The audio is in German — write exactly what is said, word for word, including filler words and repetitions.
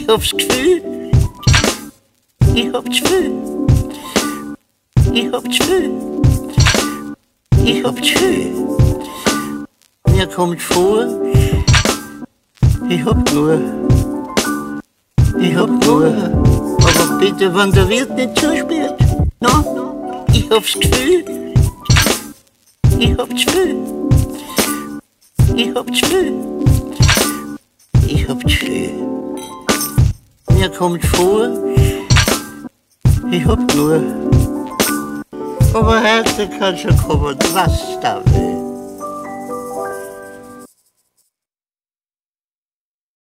Ich hab's Gefühl, ich hab das Gefühl, ich hab das Gefühl, ich hab das Gefühl. Mir kommt vor, ich hab nur, ich hab nur, aber bitte, wenn der Wirt nicht zuspielt, no, ich hab's Gefühl, ich hab das Gefühl, ich hab das Gefühl, ich hab das Gefühl. Mir kommt vor, ich hab nur, aber heute kann schon kommen, was da will.